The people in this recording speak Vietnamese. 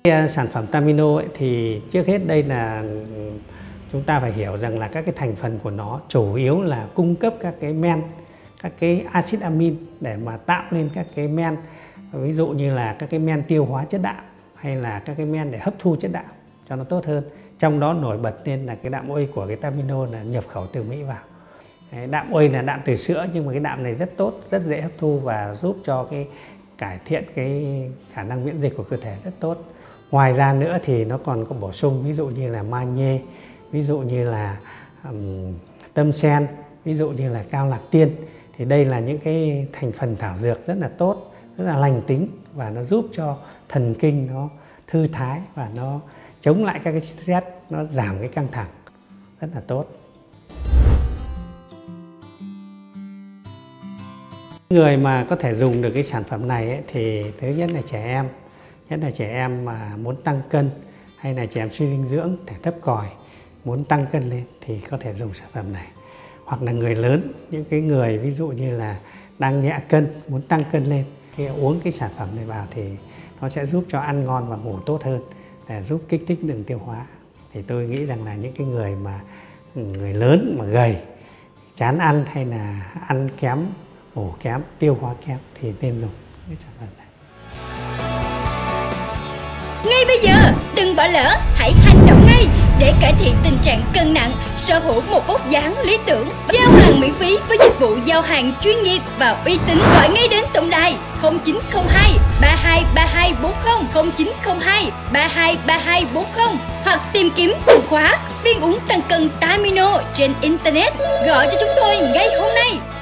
Sản phẩm Tamino thì trước hết đây là chúng ta phải hiểu rằng là các cái thành phần của nó chủ yếu là cung cấp các cái men, các cái axit amin để mà tạo nên các cái men, ví dụ như là các cái men tiêu hóa chất đạm hay là các cái men để hấp thu chất đạm cho nó tốt hơn. Trong đó nổi bật lên là cái đạm whey của cái Tamino là nhập khẩu từ Mỹ vào. Đạm whey là đạm từ sữa, nhưng mà cái đạm này rất tốt, rất dễ hấp thu và giúp cho cái cải thiện cái khả năng miễn dịch của cơ thể rất tốt. Ngoài ra nữa thì nó còn có bổ sung ví dụ như là magie, ví dụ như là tâm sen, ví dụ như là cao lạc tiên. Thì đây là những cái thành phần thảo dược rất là tốt, rất là lành tính và nó giúp cho thần kinh nó thư thái và nó chống lại các cái stress, nó giảm cái căng thẳng, rất là tốt. Người mà có thể dùng được cái sản phẩm này ấy, thì thứ nhất là trẻ em, nhất là trẻ em mà muốn tăng cân hay là trẻ em suy dinh dưỡng, thể thấp còi, muốn tăng cân lên thì có thể dùng sản phẩm này. Hoặc là người lớn, những cái người ví dụ như là đang nhẹ cân, muốn tăng cân lên, khi uống cái sản phẩm này vào thì nó sẽ giúp cho ăn ngon và ngủ tốt hơn, để giúp kích thích đường tiêu hóa. Thì tôi nghĩ rằng là những cái người lớn mà gầy, chán ăn hay là ăn kém, ngủ kém, tiêu hóa kém thì nên dùng cái sản phẩm này. Ngay bây giờ, đừng bỏ lỡ, hãy hành động ngay để cải thiện tình trạng cân nặng, sở hữu một vóc dáng lý tưởng. Giao hàng miễn phí với dịch vụ giao hàng chuyên nghiệp và uy tín. Gọi ngay đến tổng đài 0902 323240, 0902 323240 hoặc tìm kiếm từ khóa viên uống tăng cân Tamino trên Internet. Gọi cho chúng tôi ngay hôm nay.